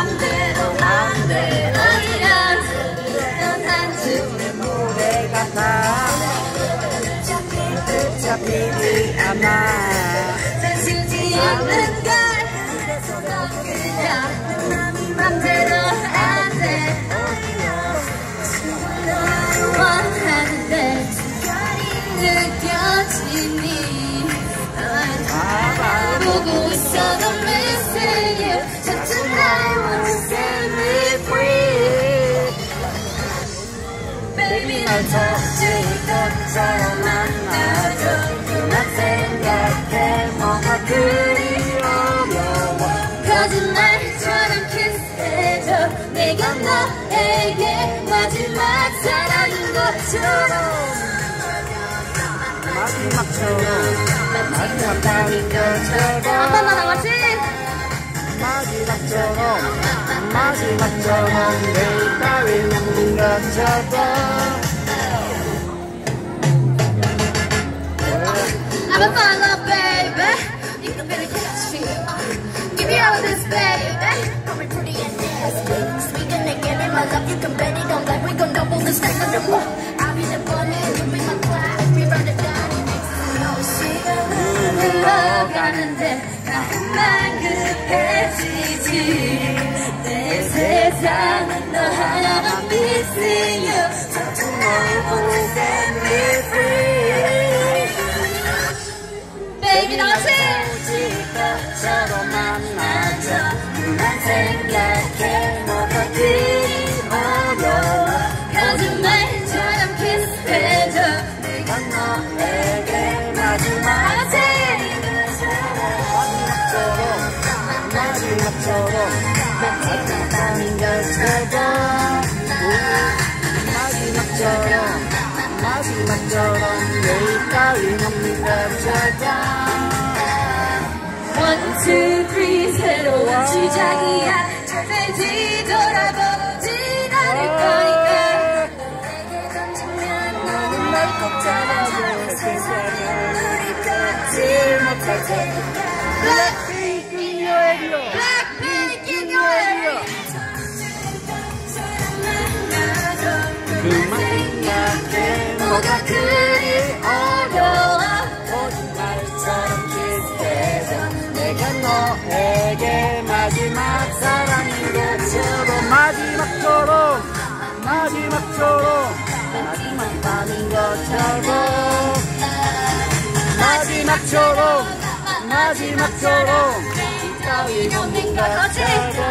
맘대로 맘대로 난 한숨의 모래 같아 잡히지 않아 쓰지 않는 걸 그냥 맘대로 안돼 원하는데 느껴지니 보고 있어도 missing you Just tonight won't you set me free Baby 날 터질 것처럼 만나줘 그만 생각해 뭐가 그리 어려워 거짓말처럼 키스해줘 내가 너에게 마지막 사랑인 것처럼 마지막처럼 마지막 밤인 것처럼 한 번만 다 같이 마지막처럼 내일 따윈 없는 것처럼 I'm a follow baby You can better catch me Give me all of this baby Call me pretty and nasty Sweet and naked in my love You can bet it on like we gon' double the stack of the book I'll be the bunny You be my class We run it down 시간은 흘러가는데 나만 급해지지 내 세상은 너 하나만 missing you Tonight won't set me free Baby 나 오직 것처럼 만나줘 그만 생각해 뭐가 그리 어려워 거짓말처럼 키스해줘 내가 너에게 마지막처럼 마지막인 것처럼 마지막처럼 내일 따윈 없는 것처럼 One, two, three 새로운 시작이야 절대 뒤돌아보진 않을 거니까 너에게 던지면 너는 날 꼭 잡아줘 세상을 우리 갖지 못할 테니까 Blackpink in your area Blackpink in your area 그만 생각해 뭐가 그리 어려워 거짓말처럼 키스해서 내가 너에게 마지막 사랑인 것처럼 마지막처럼 마지막 밤인 것처럼 마지막처럼 따윈 없는 것처럼